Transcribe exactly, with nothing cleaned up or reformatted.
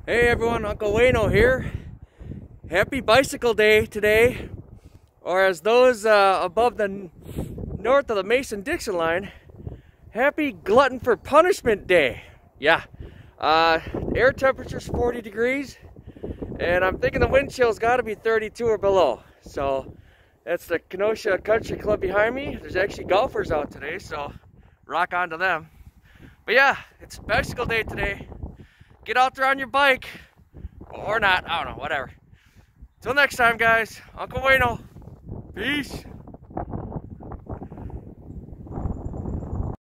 Hey everyone, Uncle Wayno here. Happy Bicycle Day today, or as those uh, above the north of the Mason-Dixon line, Happy Glutton for Punishment Day. Yeah, uh, air temperature's forty degrees, and I'm thinking the wind chill's got to be thirty-two or below. So that's the Kenosha Country Club behind me. There's actually golfers out today, so rock on to them. But yeah, it's Bicycle Day today. Get out there on your bike, or not, I don't know, whatever. Till next time, guys, Uncle Wayno, peace.